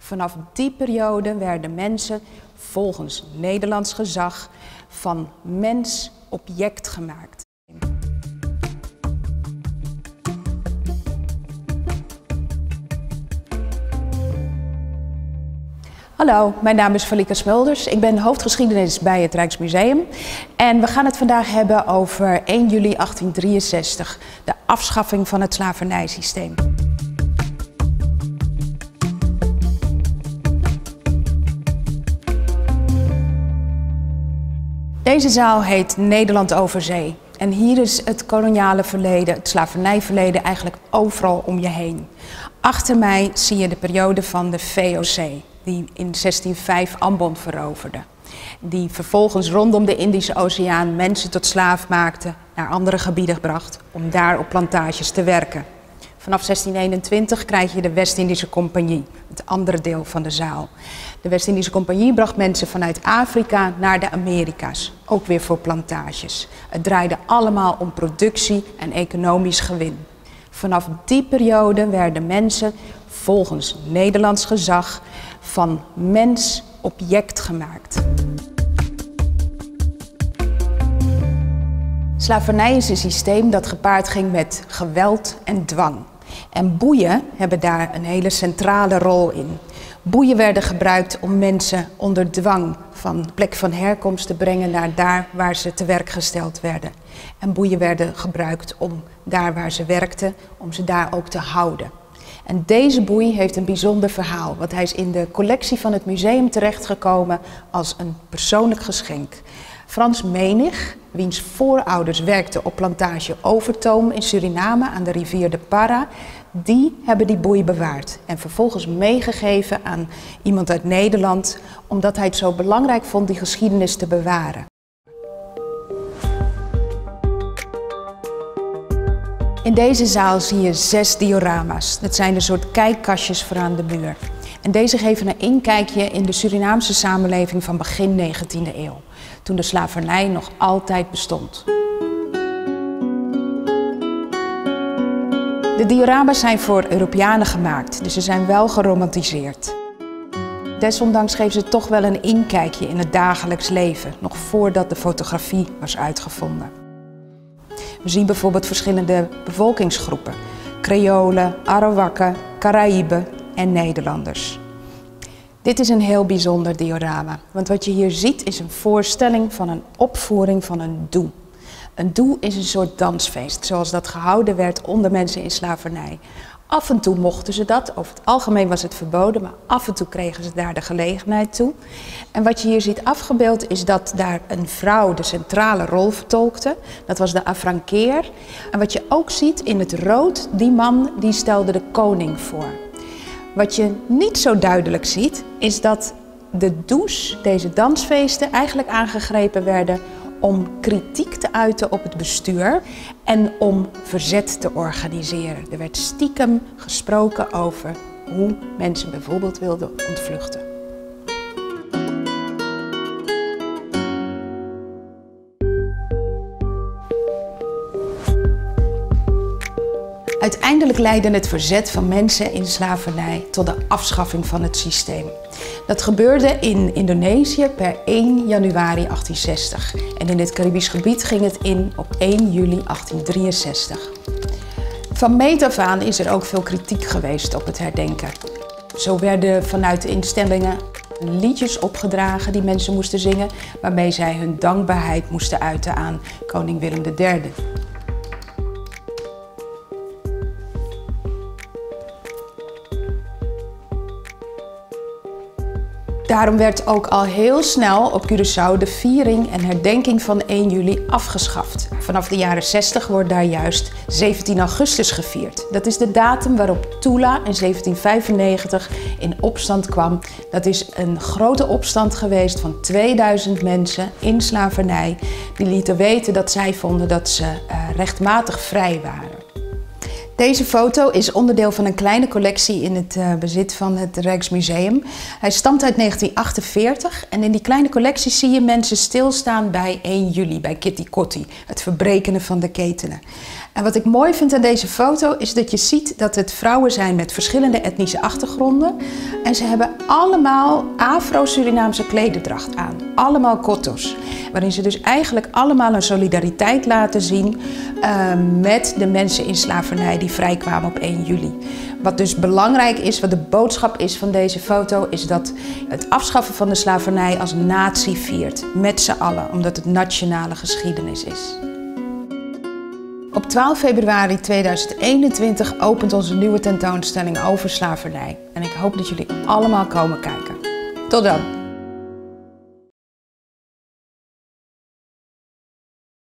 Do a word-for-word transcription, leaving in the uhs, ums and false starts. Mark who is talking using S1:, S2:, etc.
S1: Vanaf die periode werden mensen volgens Nederlands gezag van mens object gemaakt. Hallo, mijn naam is Valika Smulders. Ik ben hoofdgeschiedenis bij het Rijksmuseum. En we gaan het vandaag hebben over één juli achttiendrieënzestig, de afschaffing van het slavernijsysteem. Deze zaal heet Nederland over zee. En hier is het koloniale verleden, het slavernijverleden eigenlijk overal om je heen. Achter mij zie je de periode van de V O C, die in zestien vijf Ambon veroverde. Die vervolgens rondom de Indische Oceaan mensen tot slaaf maakte, naar andere gebieden bracht om daar op plantages te werken. Vanaf zestien eenentwintig krijg je de West-Indische Compagnie, het andere deel van de zaal. De West-Indische Compagnie bracht mensen vanuit Afrika naar de Amerika's, ook weer voor plantages. Het draaide allemaal om productie en economisch gewin. Vanaf die periode werden mensen volgens Nederlands gezag van mens object gemaakt. Slavernij is een systeem dat gepaard ging met geweld en dwang. En boeien hebben daar een hele centrale rol in. Boeien werden gebruikt om mensen onder dwang van plek van herkomst te brengen naar daar waar ze te werk gesteld werden. En boeien werden gebruikt om daar waar ze werkten, om ze daar ook te houden. En deze boei heeft een bijzonder verhaal, want hij is in de collectie van het museum terechtgekomen als een persoonlijk geschenk. Frans Menig, wiens voorouders werkten op plantage Overtoom in Suriname aan de rivier de Para, die hebben die boei bewaard en vervolgens meegegeven aan iemand uit Nederland, omdat hij het zo belangrijk vond die geschiedenis te bewaren. In deze zaal zie je zes diorama's. Dat zijn een soort kijkkastjes voor aan de muur. En deze geven een inkijkje in de Surinaamse samenleving van begin negentiende eeuw, toen de slavernij nog altijd bestond. De diorama's zijn voor Europeanen gemaakt, dus ze zijn wel geromantiseerd. Desondanks geven ze toch wel een inkijkje in het dagelijks leven, nog voordat de fotografie was uitgevonden. We zien bijvoorbeeld verschillende bevolkingsgroepen: Creolen, Arawakken, Caraïben en Nederlanders. Dit is een heel bijzonder diorama, want wat je hier ziet is een voorstelling van een opvoering van een doe. Een doe is een soort dansfeest, zoals dat gehouden werd onder mensen in slavernij. Af en toe mochten ze dat, over het algemeen was het verboden, maar af en toe kregen ze daar de gelegenheid toe. En wat je hier ziet afgebeeld is dat daar een vrouw de centrale rol vertolkte. Dat was de affrankeer. En wat je ook ziet in het rood, die man die stelde de koning voor. Wat je niet zo duidelijk ziet, is dat de does, deze dansfeesten, eigenlijk aangegrepen werden om kritiek te uiten op het bestuur en om verzet te organiseren. Er werd stiekem gesproken over hoe mensen bijvoorbeeld wilden ontvluchten. Uiteindelijk leidde het verzet van mensen in slavernij tot de afschaffing van het systeem. Dat gebeurde in Indonesië per één januari achttienzestig en in het Caribisch gebied ging het in op één juli achttiendrieënzestig. Van meet af aan is er ook veel kritiek geweest op het herdenken. Zo werden vanuit de instellingen liedjes opgedragen die mensen moesten zingen, waarmee zij hun dankbaarheid moesten uiten aan koning Willem de derde. Daarom werd ook al heel snel op Curaçao de viering en herdenking van één juli afgeschaft. Vanaf de jaren zestig wordt daar juist zeventien augustus gevierd. Dat is de datum waarop Tula in zeventien vijfennegentig in opstand kwam. Dat is een grote opstand geweest van tweeduizend mensen in slavernij. Die lieten weten dat zij vonden dat ze uh, rechtmatig vrij waren. Deze foto is onderdeel van een kleine collectie in het uh, bezit van het Rijksmuseum. Hij stamt uit negentien achtenveertig en in die kleine collectie zie je mensen stilstaan bij één juli, bij Kitty Kotti, het verbrekenen van de ketenen. En wat ik mooi vind aan deze foto is dat je ziet dat het vrouwen zijn met verschillende etnische achtergronden. En ze hebben allemaal Afro-Surinaamse klederdracht aan, allemaal kottos. Waarin ze dus eigenlijk allemaal een solidariteit laten zien uh, met de mensen in slavernij die vrijkwamen op één juli. Wat dus belangrijk is, wat de boodschap is van deze foto, is dat het afschaffen van de slavernij als natie viert. Met z'n allen, omdat het nationale geschiedenis is. Op twaalf februari tweeduizend eenentwintig opent onze nieuwe tentoonstelling over slavernij. En ik hoop dat jullie allemaal komen kijken. Tot dan!